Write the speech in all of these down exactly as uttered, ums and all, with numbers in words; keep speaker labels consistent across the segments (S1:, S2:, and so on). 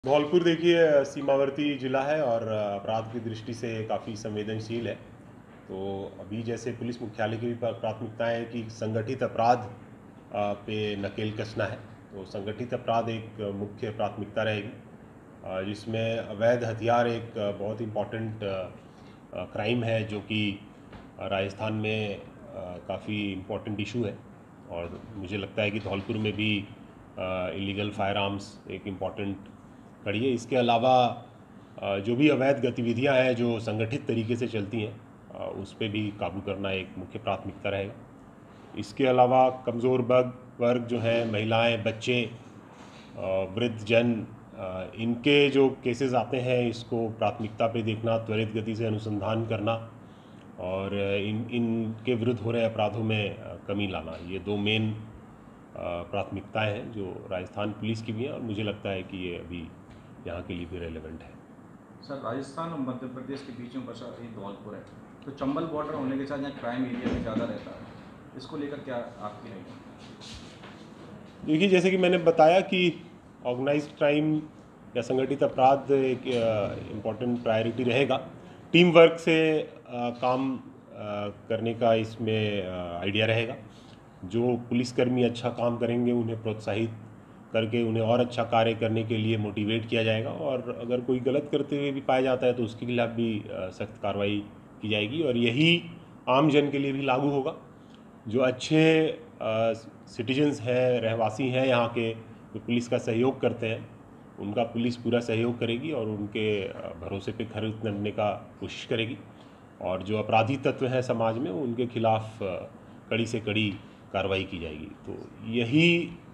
S1: धौलपुर देखिए सीमावर्ती ज़िला है और अपराध की दृष्टि से काफ़ी संवेदनशील है। तो अभी जैसे पुलिस मुख्यालय की भी प्राथमिकता है कि संगठित अपराध पे नकेल कसना है, तो संगठित अपराध एक मुख्य प्राथमिकता रहेगी, जिसमें अवैध हथियार एक बहुत इम्पॉर्टेंट क्राइम है जो कि राजस्थान में काफ़ी इम्पोर्टेंट इशू है। और मुझे लगता है कि धौलपुर में भी इलीगल फायर आर्म्स एक इम्पॉर्टेंट कड़ी है। इसके अलावा जो भी अवैध गतिविधियां हैं जो संगठित तरीके से चलती हैं, उस पर भी काबू करना एक मुख्य प्राथमिकता रहेगा। इसके अलावा कमज़ोर वर्ग वर्ग जो है, महिलाएं, बच्चे, वृद्ध जन, इनके जो केसेस आते हैं इसको प्राथमिकता पे देखना, त्वरित गति से अनुसंधान करना और इन इनके विरुद्ध हो रहे अपराधों में कमी लाना, ये दो मेन प्राथमिकताएं हैं जो राजस्थान पुलिस की भी हैं और मुझे लगता है कि ये अभी यहाँ के लिए भी रेलेवेंट है।
S2: सर, राजस्थान और मध्य प्रदेश के बीच में बसा ये धौलपुर है, तो चंबल बॉर्डर होने के साथ यहाँ क्राइम एरिया में ज़्यादा रहता है, इसको लेकर क्या आपकी राय है?
S1: देखिए, जैसे कि मैंने बताया कि ऑर्गेनाइज्ड क्राइम या संगठित अपराध एक इम्पॉर्टेंट प्रायोरिटी रहेगा। टीम वर्क से आ, काम आ, करने का इसमें आइडिया रहेगा। जो पुलिसकर्मी अच्छा काम करेंगे उन्हें प्रोत्साहित करके उन्हें और अच्छा कार्य करने के लिए मोटिवेट किया जाएगा और अगर कोई गलत करते हुए भी पाया जाता है तो उसके खिलाफ भी सख्त कार्रवाई की जाएगी और यही आम जन के लिए भी लागू होगा। जो अच्छे सिटीजन्स हैं, रहवासी हैं यहाँ के, जो पुलिस का सहयोग करते हैं, उनका पुलिस पूरा सहयोग करेगी और उनके भरोसे पे खरे उतरने का कोशिश करेगी और जो अपराधी तत्व हैं समाज में उनके खिलाफ कड़ी से कड़ी कार्रवाई की जाएगी। तो यही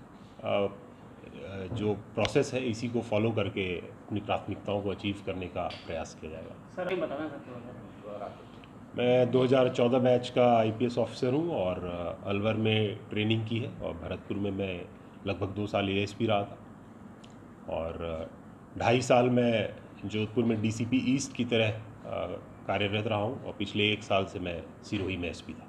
S1: जो प्रोसेस है इसी को फॉलो करके अपनी प्राथमिकताओं को अचीव करने का प्रयास किया जाएगा।
S3: सर, ये बताना सकते
S1: मैं दो हज़ार चौदह बैच का आईपीएस ऑफिसर हूँ और अलवर में ट्रेनिंग की है और भरतपुर में मैं लगभग दो साल एएसपी रहा था और ढाई साल मैं जोधपुर में डीसीपी ईस्ट की तरह कार्यरत रहा हूँ और पिछले एक साल से मैं सिरोही में एसपी था।